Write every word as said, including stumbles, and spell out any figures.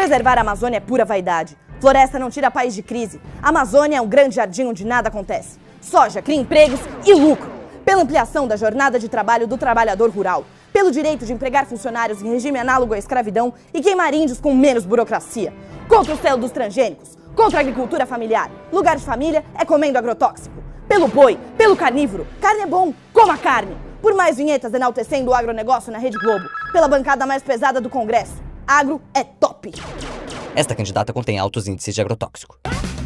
Preservar a Amazônia é pura vaidade. Floresta não tira país de crise. A Amazônia é um grande jardim onde nada acontece. Soja cria empregos e lucro. Pela ampliação da jornada de trabalho do trabalhador rural. Pelo direito de empregar funcionários em regime análogo à escravidão e queimar índios com menos burocracia. Contra o selo dos transgênicos. Contra a agricultura familiar. Lugar de família é comendo agrotóxico. Pelo boi, pelo carnívoro. Carne é bom, coma carne. Por mais vinhetas enaltecendo o agronegócio na Rede Globo. Pela bancada mais pesada do Congresso. Agro é top. Esta candidata contém altos índices de agrotóxico.